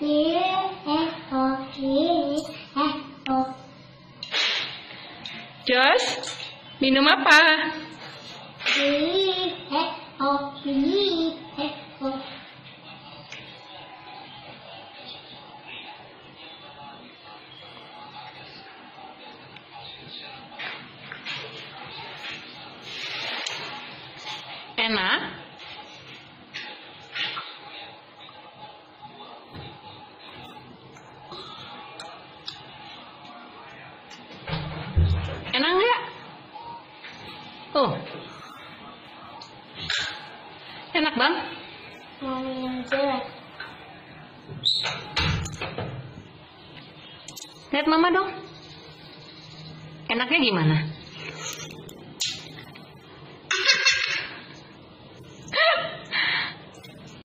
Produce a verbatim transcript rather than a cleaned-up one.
Jos, minum apa? Enak? Enak nggak? Oh, enak bang? Mau minum jelek. Lihat mama dong. Enaknya gimana?